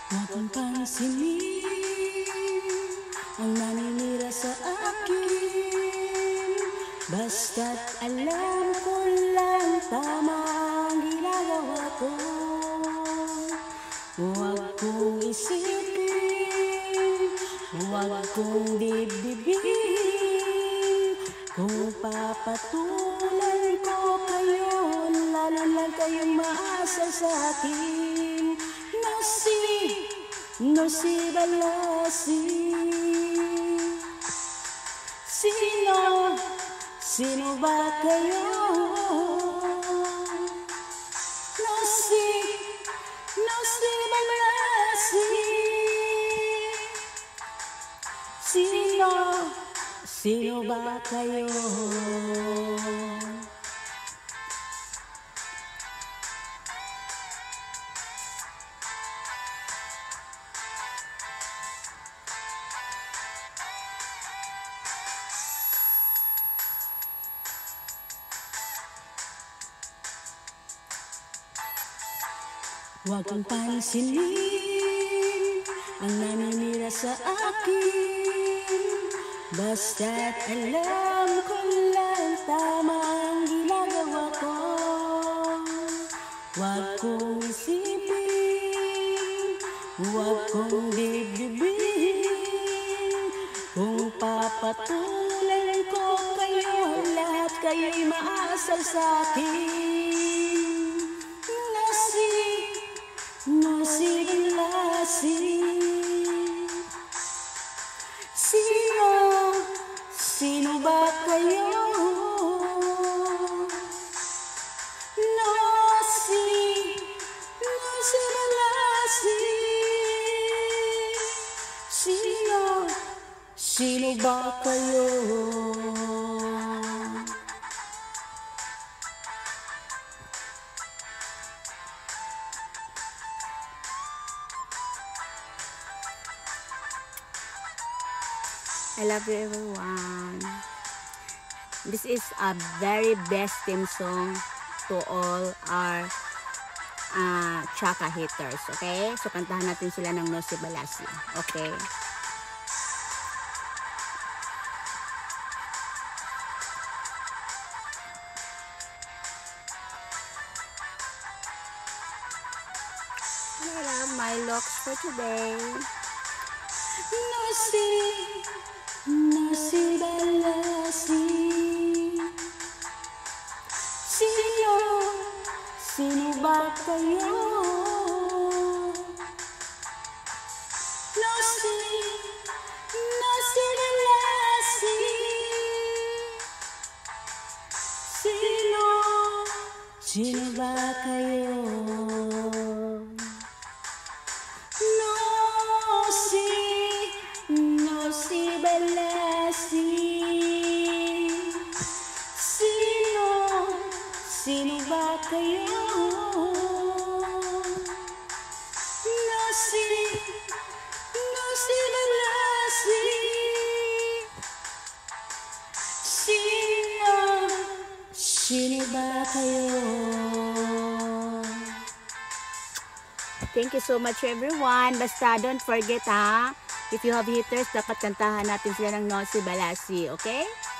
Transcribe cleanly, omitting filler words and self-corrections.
Huwag mong pansinin ang naninira sa akin, basta't alam ko lang tama ang ginagawa ko. Huwag kong isipin, huwag kong dibdibin, kung papatulan ko kayo, lalo lang kayong maasa sa akin. No si Balasi. Sino ba kayo? No si Balasi. Sino ba kayo? Huwag kang pansinin ang naninira sa akin, basta't alam ko lang tama ang ginagawa ko. Huwag kong isipin, huwag kong dibdibin, kung papatulan ko kayo, lahat kayo'y maasal sa akin. No si Balasi. Sino ba kayo? No si Balasi. Sino ba kayo? I love you everyone. This is a very best theme song to all our Chaka haters. Okay? So kantahan natin sila ng No si Balasi. Okay? I love my looks for today. No si Balasi. Sino ba kayo? No si Balasi. Sino ba kayo? No si Balasi. Sino ba kayo? No si Balasi. Sino ba kayo? Thank you so much everyone. Basta don't forget if you have haters, dapat kantahan natin sila ng No si Balasi. Okay?